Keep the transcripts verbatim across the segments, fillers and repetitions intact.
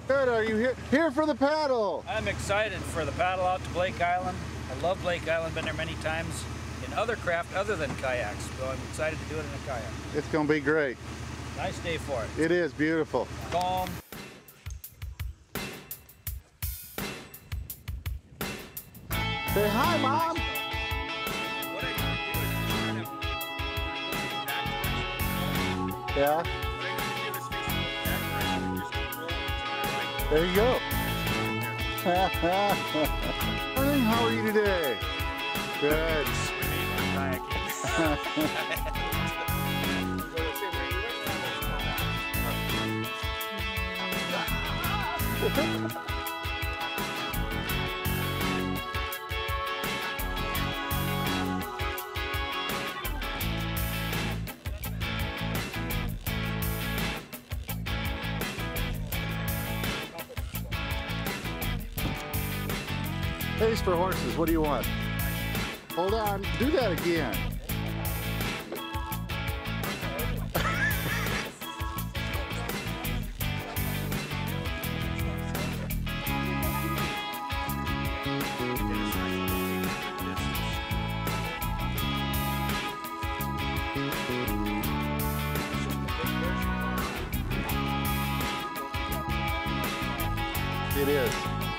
Good. Are you here here for the paddle? I'm excited for the paddle out to Blake Island. I love Blake Island. Been there many times in other craft other than kayaks. So I'm excited to do it in a kayak. It's going to be great. Nice day for it. It is beautiful. Calm. Say hi, Mom. Yeah. There you go. Morning, how are you today? Good. Face for horses, what do you want? Hold on, do that again. It is.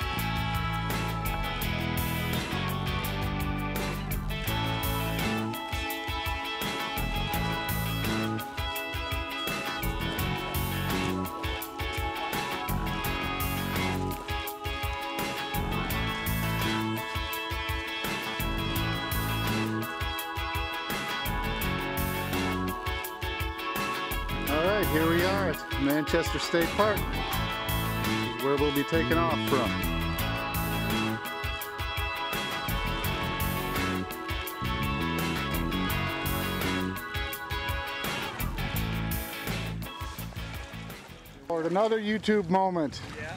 All right, here we are at Manchester State Park, where we'll be taking off from. For another YouTube moment. Yeah.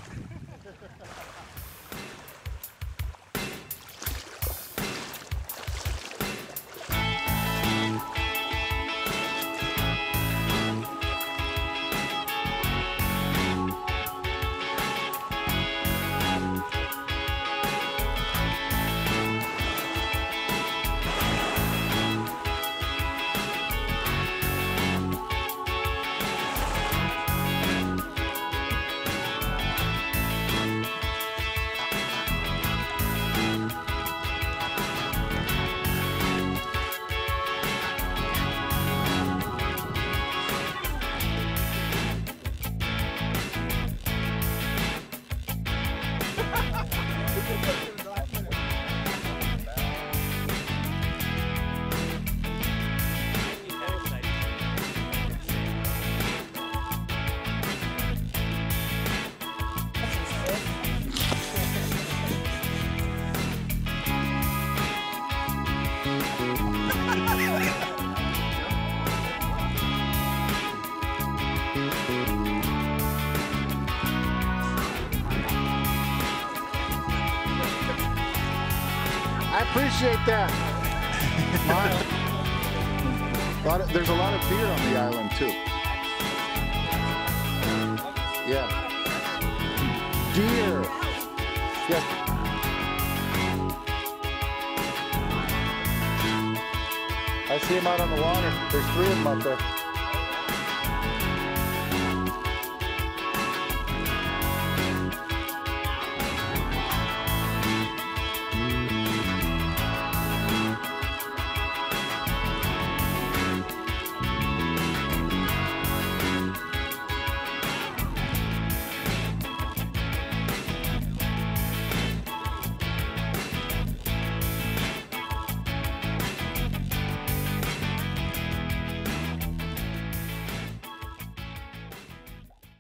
I appreciate that. A lot of, there's a lot of deer on the island too. Yeah. Deer. Yes. I see them out on the water. There's three of them up there.